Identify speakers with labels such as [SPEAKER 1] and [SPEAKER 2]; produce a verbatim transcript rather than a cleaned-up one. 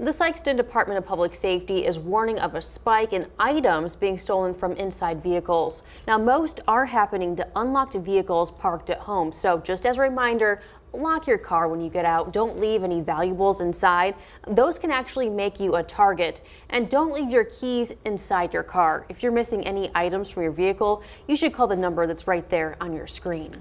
[SPEAKER 1] The Sikeston Department of Public Safety is warning of a spike in items being stolen from inside vehicles. Now, most are happening to unlocked vehicles parked at home. So just as a reminder, lock your car when you get out. Don't leave any valuables inside. Those can actually make you a target. And don't leave your keys inside your car. If you're missing any items from your vehicle, you should call the number that's right there on your screen.